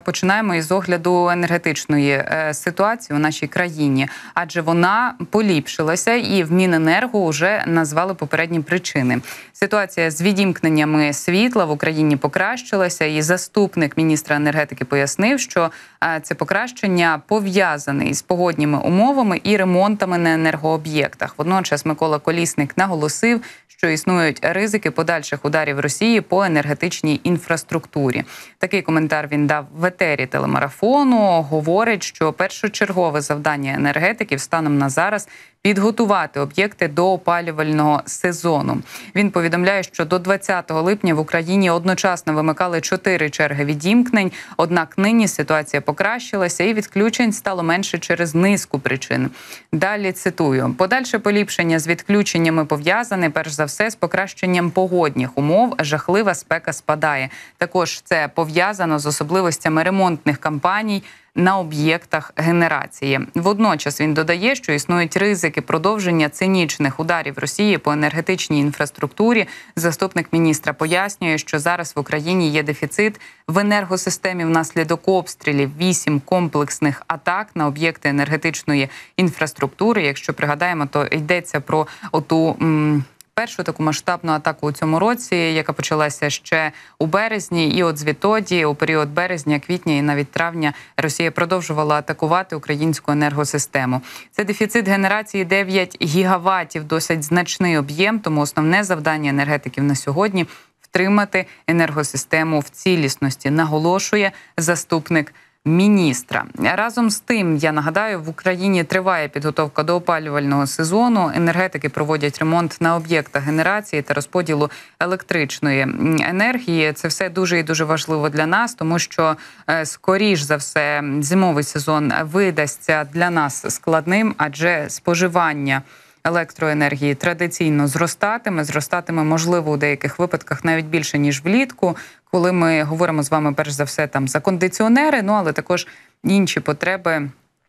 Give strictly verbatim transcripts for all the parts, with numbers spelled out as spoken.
починаємо із огляду енергетичної ситуації у нашій країні, адже вона поліпшилася і в Міненерго вже назвали попередні причини. Ситуація з відімкненнями світла в Україні покращилася, і заступник міністра енергетики пояснив, що це покращення пов'язане із погодніми умовами і ремонтами на енергооб'єктах. Водночас Микола Колісник наголосив, що існують ризики подальших ударів Росії по енергетичній інфраструктурі. Такий коментар він дав в етері телемарафону. Говорить, що першочергове завдання енергетиків станом на зараз – підготувати об'єкти до опалювального сезону. Він повідомляє, що до двадцятого липня в Україні одночасно вимикали чотири черги відімкнень, однак нині ситуація покращилася і відключень стало менше через низку причин. Далі цитую. Подальше поліпшення з відключеннями пов'язане, перш за все, з покращенням погодних умов, жахлива спека спадає. Також це пов'язано з особливостями ремонтних кампаній на об'єктах генерації. Водночас він додає, що існують ризики продовження цинічних ударів Росії по енергетичній інфраструктурі. Заступник міністра пояснює, що зараз в Україні є дефіцит в енергосистемі внаслідок обстрілів, вісім комплексних атак на об'єкти енергетичної інфраструктури. Якщо пригадаємо, то йдеться про оту м, першу таку масштабну атаку у цьому році, яка почалася ще у березні. І от звідтоді, у період березня, квітня і навіть травня, Росія продовжувала атакувати українську енергосистему. Це дефіцит генерації дев'ять гігаватів, досить значний об'єм, тому основне завдання енергетиків на сьогодні – втримати енергосистему в цілісності, наголошує заступник міністра. Разом з тим, я нагадаю, в Україні триває підготовка до опалювального сезону. Енергетики проводять ремонт на об'єктах генерації та розподілу електричної енергії. Це все дуже і дуже важливо для нас, тому що, скоріш за все, зимовий сезон видасться для нас складним, адже споживання електроенергії традиційно зростатиме, зростатиме, можливо, у деяких випадках навіть більше, ніж влітку, коли ми говоримо з вами, перш за все, там за кондиціонери, ну, але також інші потреби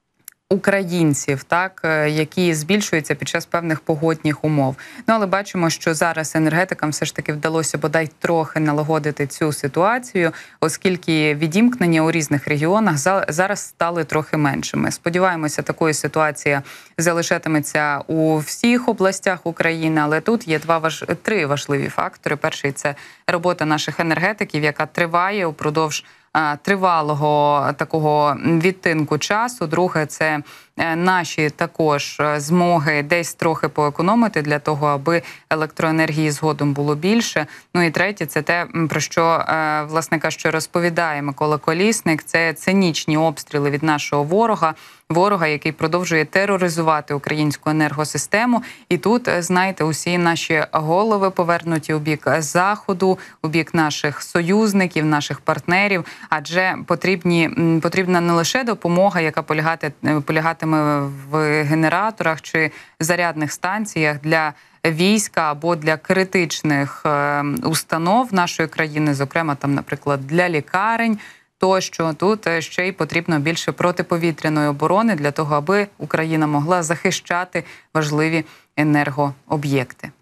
українців, так, які збільшуються під час певних погодних умов. Ну, але бачимо, що зараз енергетикам все ж таки вдалося бодай трохи налагодити цю ситуацію, оскільки відімкнення у різних регіонах зараз стали трохи меншими. Сподіваємося, такої ситуація залишатиметься у всіх областях України, але тут є два важ... три важливі фактори. Перший – це робота наших енергетиків, яка триває упродовж тривалого такого відтинку часу. Друге – це наші також змоги десь трохи поекономити для того, аби електроенергії згодом було більше. Ну і третє – це те, про що, власне кажучи, розповідає Микола Колісник. Це цинічні обстріли від нашого ворога. Ворога, який продовжує тероризувати українську енергосистему. І тут, знаєте, усі наші голови повернуті у бік Заходу, у бік наших союзників, наших партнерів. Адже потрібні, потрібна не лише допомога, яка полягати, полягатиме в генераторах чи зарядних станціях для війська або для критичних установ нашої країни, зокрема, там, наприклад, для лікарень, тощо. Тут ще й потрібно більше протиповітряної оборони для того, аби Україна могла захищати важливі енергооб'єкти.